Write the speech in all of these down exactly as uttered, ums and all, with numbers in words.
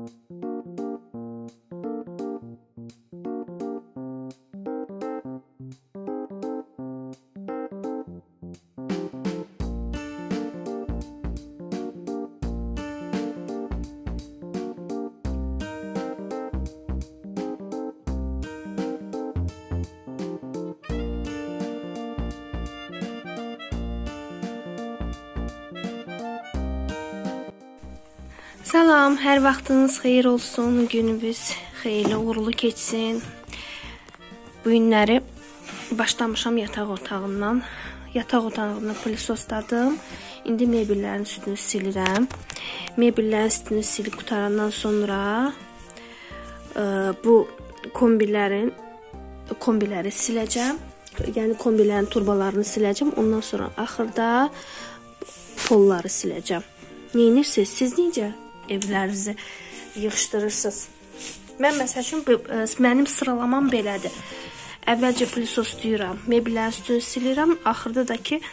Salam, hər vaxtınız xeyir olsun, gününüz xeyirli, uğurlu keçsin. Bu günləri başlamışam yataq otağından. Yataq otağını pilisosladım. İndi mebellərin üstünü silirəm. Mebellərin üstünü silib qutarandan sonra ə, bu kombilərin kombiləri siləcəm. Yəni kombilərin turbalarını siləcəm. Ondan sonra axırda polları siləcəm. Neyinirsiniz? Siz necə evlərinizi yığışdırırsınız? Mən məsəl üçün mənim sıralamam belədir. Əvvəlcə pilisoslayıram, mebellərin üstünü silirəm, axırda da ki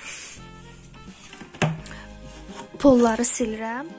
polları silirəm.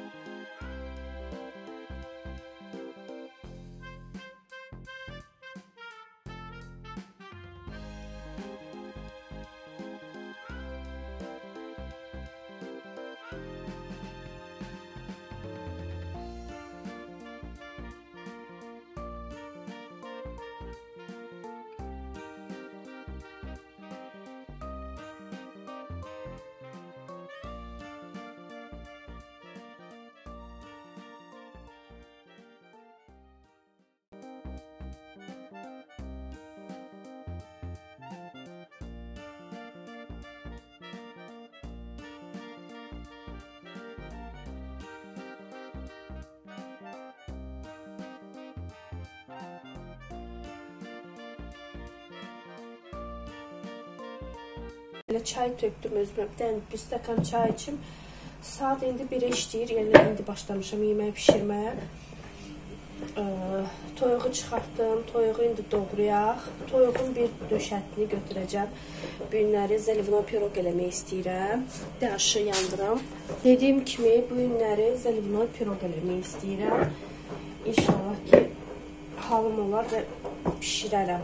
Çay töktüm özümə. Bir dənə bir stəkan çay içim. Saat indi birə işləyir. Yəni indi başlamışam yemək bişirməyə. Ee, toyuğu çıxartdım. Toyuğu indi doğrayaq. Toyuğun bir döşətini götürəcəm. Bu günləri zəlivno piroq eləmək istəyirəm. Daşı yandıram. Dediyim kimi bu günləri zəlivno piroq eləmək istəyirəm. İnşallah ki halım olar və bişirərəm.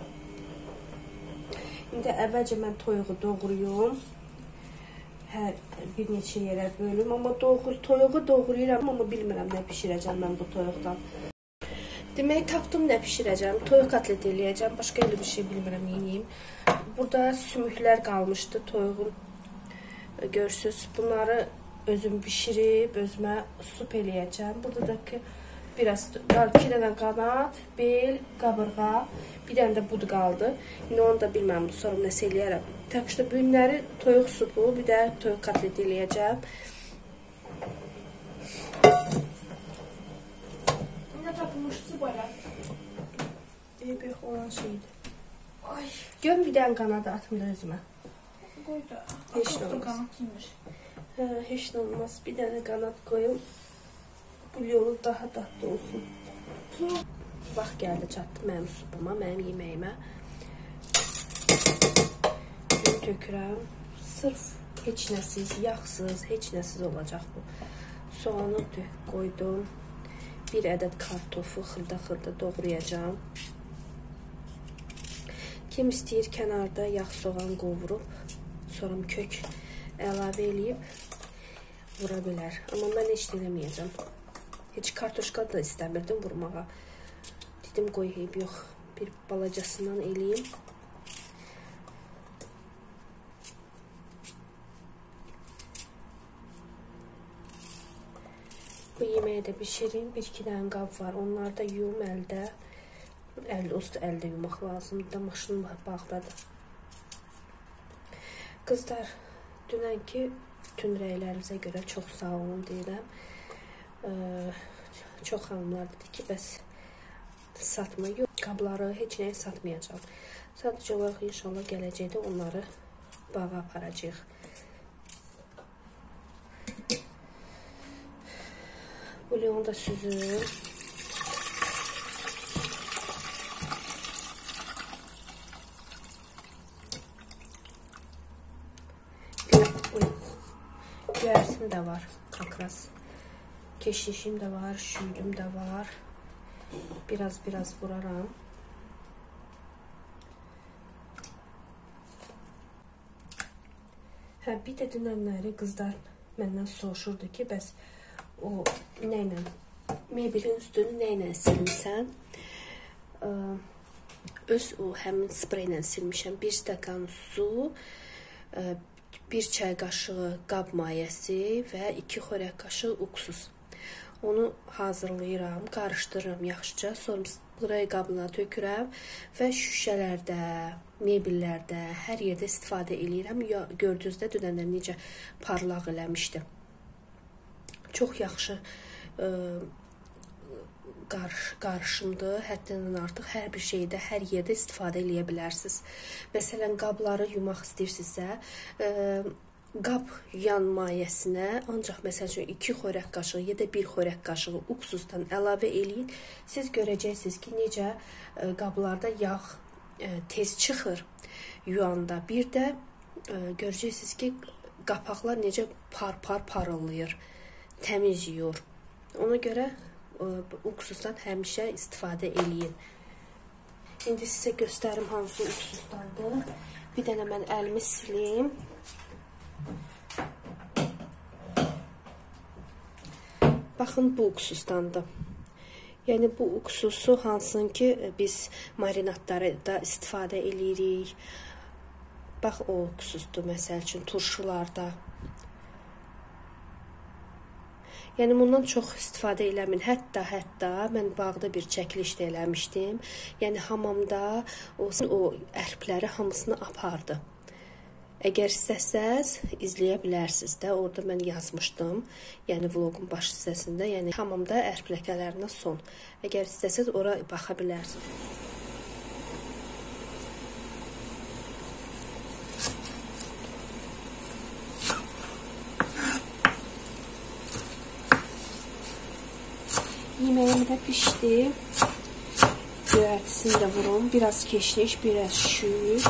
İndi əvvəlcə mən toyuğu doğrayım. Hər bir neçə yerə bölüm. Amma doğru, toyuğu doğrayıram, amma bilmirəm nə bişirəcəm mən bu toyuqdan. Demək, tapdım nə bişirəcəm. Toyuq kotlet eləyəcəm. Başqa elə bir şey bilmirəm, yiyeyim. Burada sümüklər qalmışdı toyuğun. Görürsünüz, bunları özüm bişirib, özümə sup eləyəcəm. Burada da ki, biraz iki dənə qanat, bel, qabırğa, bir dənə də bud qaldı. İndi onu da bilməm, sonra nəsə eləyərəm. Tək işte bu günləri toyuq supu, bir də toyuq kotlet eləyəcəm. Ne tapılmışdı böyle? Beybəx olan şeydir. Ay, gör bir dənə qanat atım da özümə. Koydu. Heç nə Akostru olmaz. kanatıymış. Hə, heç nə olmaz. Bir dənə qanat qoyum. Bu yolu daha dadlı olsun. Vaxt gəldi, çatdı mənim supuma, mənim yeməyimə. Gün tökürəm. Sırf heç nəsiz, yağsız, heç nəsiz olacaq bu. Soğanı qoydum. Bir ədəd kartofu xırda-xırda doğrayacağım. Kim istəyir kənarda yağ soğan qovurub, sonra kök əlavə eləyib vura bilər. Amma mən heç eləməyəcəm. Heç kartoşka da istəmirdim vurmağa. Dedim qoyayım, yox. Bir balacasından eləyim. Bu yeməyi də bişirim. Bir iki dənə qab var. Onları da yum əldə. Əldə, usta əldə yumaq lazımdır da maşın bağdadır. Qızlar, dünənki bütün rəylərinizə görə çox sağ olun deyirəm. Ee, çox xanımlar dedi ki, bəs satma, yox, qabları heç nəyə satmayacağım. Sadəcə olaraq inşallah gələcəkdə onları bağa aparacağıq. Bulyonu da süzüm. Göyərsim də var, kakras. Keşişim də var, şüydüm də var. biraz biraz vuraram. Hə, bir də dünənləri qızlar məndən soruşurdu ki, bəs o nə ilə, mebelin üstünü nə ilə silmirsən? Öz o həmin sprey ilə silmişəm. Bir stəkan su, bir çay qaşığı qab mayəsi və iki xörək qaşığı uksus. Onu hazırlayıram, qarışdırıram yaxşıca, sonra sprey qabına tökürəm və şüşələrdə, mebellərdə, hər yerdə istifadə edirəm. Gördüyünüzdə dünənlər necə parlaq eləmişdim. Çox yaxşı ə, qarış, qarışımdır. Həddindən artıq hər bir şeydə, hər yerdə istifadə edə bilərsiniz. Məsələn, qabları yumaq istəyirsinizsə, ə, qab yan mayəsinə ancaq məsəl üçün iki xörək qaşığı ya da bir xörək qaşığı uksusdan əlavə eləyin. Siz görəcəksiniz ki, necə ə, qablarda yağ ə, tez çıxır yuyanda. Bir də ə, görəcəksiniz ki, qapaqlar necə par-par parıldayır, təmiz yuyur. Ona görə ə, uksusdan həmişə istifadə eləyin. İndi sizə göstərim hansı uksusdandır. Bir dənə mən əlimi silim. Baxın, bu uksusdandır. Yəni, bu uksusu hansın ki, biz marinadları da istifadə eləyirik. Bax, o uksusdur, məsəl üçün, turşularda. Yəni, bundan çox istifadə eləmin. Hətta, hətta, mən bağda bir çəkiliş də eləmişdim. Yəni, hamamda o, o ərpləri hamısını apardı. Əgər istəsəz, izləyə bilərsiniz də. Orada mən yazmışdım. Yəni, vlogun baş hissəsində. Yəni, hamamda ərp ləkələrinə son. Əgər istəsəz, ora baxa bilərsiniz. Yeməyim də pişdi. Göyərtisini də vurum. Biraz keşniş, biraz şüyüt.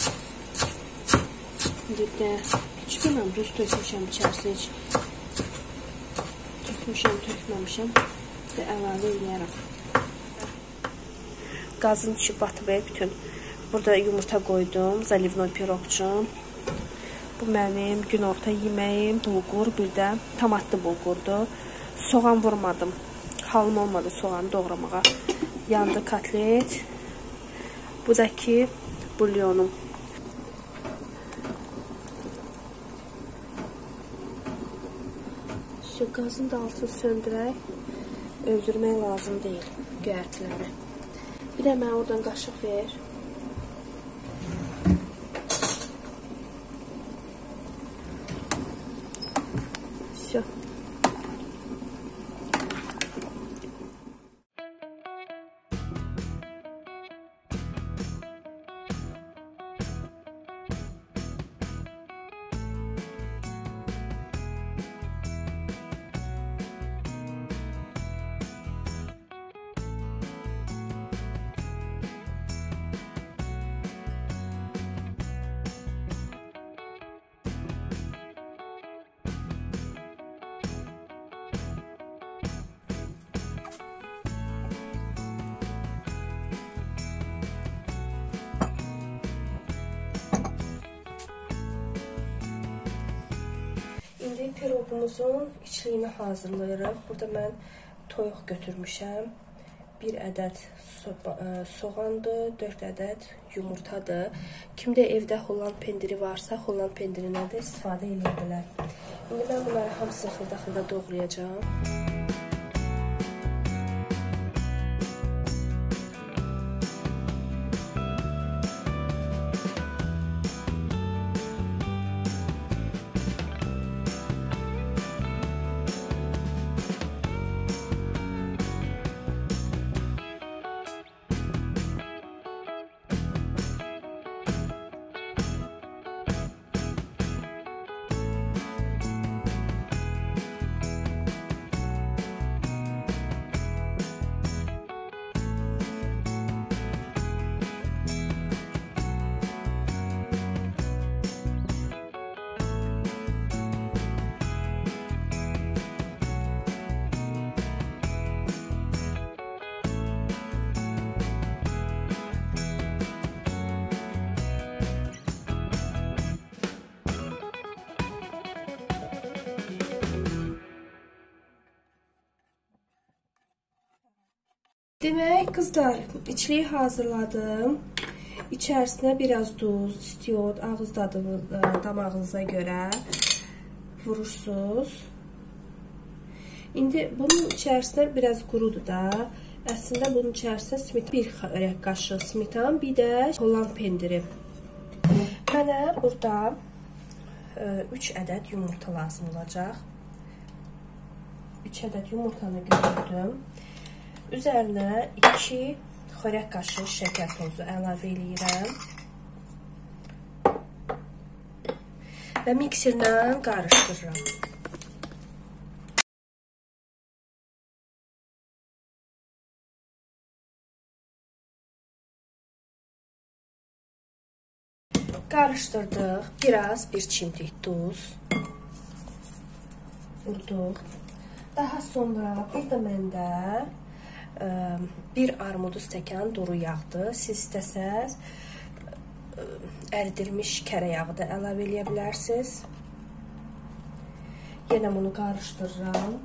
İndi də heç bilməm, duz tökmüşəm içərisinə, heç tökmüşəm, tökməmişəm və əlavə eləyərəm. Qazın içi batıb bütün. Burada yumurta qoydum, zalivnoy piroqçum. Bu mənim günorta yeməyim, bulgur, bir də tomatlı bulgurdur. Soğan vurmadım, halım olmadı soğanı doğramağa. Yandı kotlet. Bu da ki, bulyonum. Şu qazın da altını söndürək, öldürmək lazım deyil göyərtiləri. Bir də mənə oradan qaşıq ver. Şu. İndi piroqumuzun içliyini hazırlayırıq. Burada mən toyuq götürmüşəm. Bir ədəd so soğandır, dörd ədəd yumurtadır. Kimdə evdə Holland pendiri varsa, Holland pendirinə də istifadə edə bilər. İndi mən bunları hamısını xırda-xırda doğrayacağım. Demək qızlar, içliyi hazırladım. İçərisinə biraz duz, istiot, ağız dadınız, damağınıza görə vurursunuz. İndi bunun içərisinə biraz qurudur da. Əslində bunun içərisinə smit, bir xörək qaşığı smitan, bir də Holland pendiri. Mənə burada üç ədəd yumurta lazım olacaq. üç ədəd yumurtanı götürdüm. Üzərinə iki xörək qaşığı şəkər tozu əlavə edirəm. Və mikserlə qarışdırıram. Qarışdırdıq. Biraz bir çimdik duz vurduq. Daha sonra burada məndə ə, bir armudu stəkan duru yağdır. Siz istəsəz ə, əridilmiş kərə yağı da əlavə eləyə bilərsiniz. Yenə bunu qarışdırıram.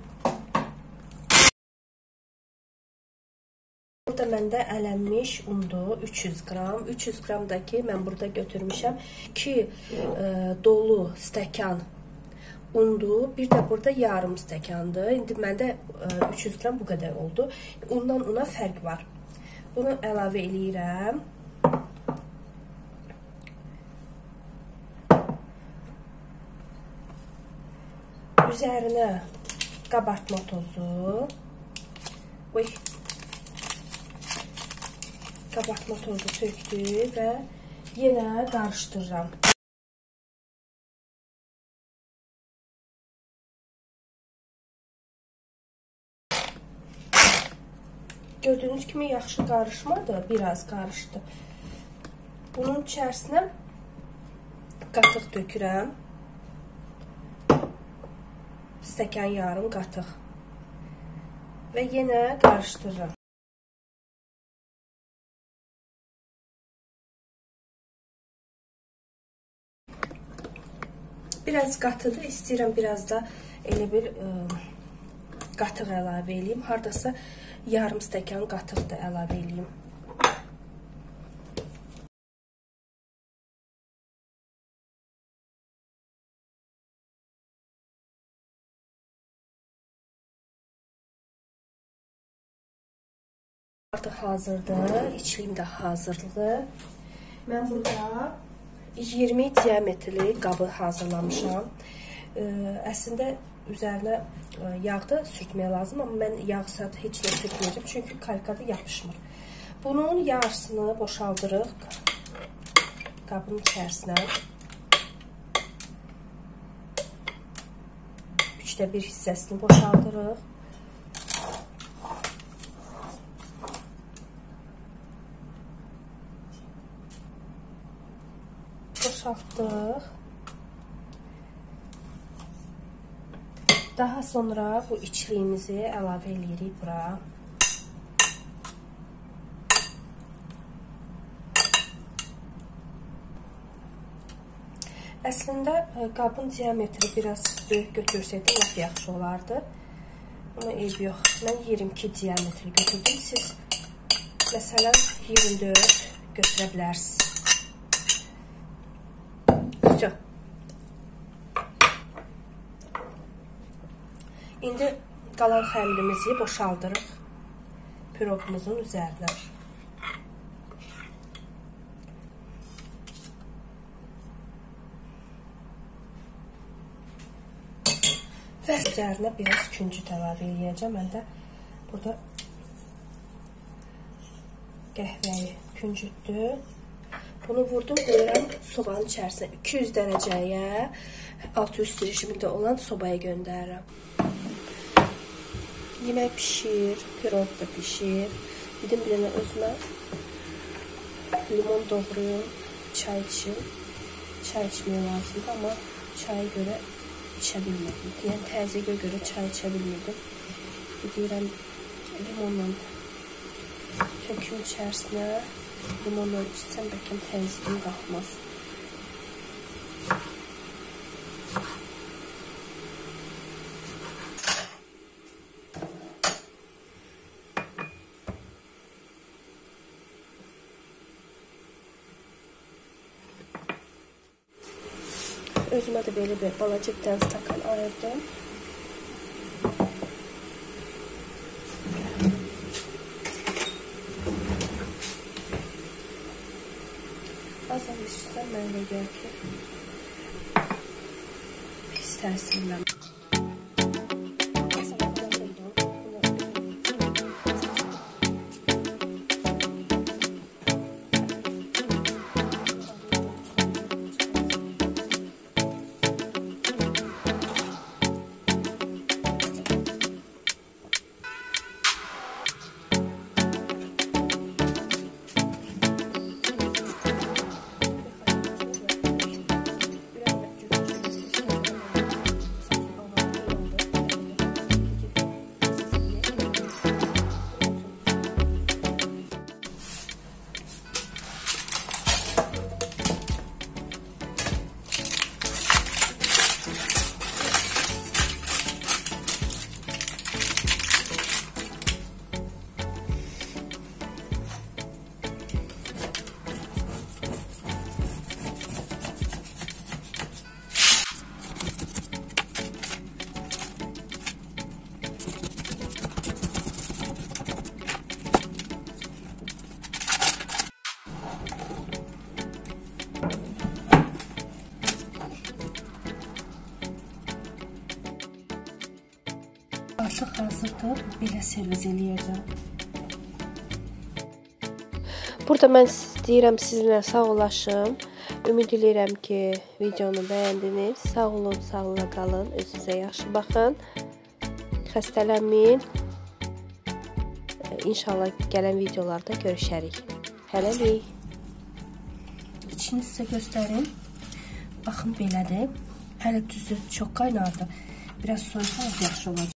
Burada məndə ələnmiş undur üç yüz qram. üç yüz qramdakı mən burada götürmüşəm iki ə, dolu stəkan undur. Bir də burada yarım stəkandır. İndi məndə üç yüz qram bu qədər oldu. Undan una fərq var. Bunu əlavə eləyirəm. Üzərinə qabartma tozu. Oy. Qabartma tozu tökdük və yenə qarışdırıram. Gördüyünüz kimi yaxşı qarışmadı, biraz qarışdı. Bunun içərisinə qatıq dökürəm. Stəkan yarım qatıq. Və yenə qarışdırıram. Biraz qatıdır, istəyirəm biraz da elə bir ə, qatıq əlavə eləyim. Hardasa yarım stəkan qatıq da əlavə eləyim. Artıq hazırdır. İçliyim də hazırdır. Mən burada iyirmi diametrli qabı hazırlamışam. Əslində üzərinə yağ da sürtməyə lazım, amma mən yağ saat heç nə sürtməyəcəm, çünki kalkada yapışmır. Bunun yarısını boşaldırıq qabın içərisinə. Üçdə bir hissəsini boşaldırıq. Boşaltdıq. Daha sonra bu içliyimizi əlavə edirik bura. Əslində qabın diametri biraz böyük götürsəydim lap yaxşı olardı. Amma eybi yox. Mən iyirmi iki diametri götürdüm. Siz məsələn iyirmi dörd götürə bilərsiniz. Güzel. İndi qalan xəmirimizi boşaldırıq piroqumuzun üzərinə. Və üzərinə biraz küncüt əlavə eləyəcəm. Mən də burada qəhvəyi küncütdür. Bunu vurdum, qoyuram sobanın içərisinə. iki yüz dərəcəyə altı üst rejimində olan sobaya göndərirəm. Yemək pişir, piroq da pişir. Dedim bir dənə özümə limon doğrayım, çay içim. Çay içməyə lazımdır, amma çaya görə içə bilmirdim. Yəni təzyiqə görə çay içə bilmirdim. Deyirəm limonla töküm içərisinə. Limonla içsəm bəlkə təzyiqim qalxmaz. özümə də belə bir balaca bir dənə stakan ayırdım. Azam işləyirəm, mən də gəl ki, pis təsirləm. Artıq hazırdır. Belə servis eləyəcəm. Burada mən deyirəm sizinlə sağollaşım. Ümid edirəm ki, videonu bəyəndiniz. Sağ olun, sağlıqla qalın. Özünüzə yaxşı baxın. Xəstələnməyin. İnşallah gələn videolarda görüşərik. Hələlik. İçini sizə göstərim. Baxın belədir. Hələ düzü çox qaynardı. Biraz soysa yaxşı olacaq.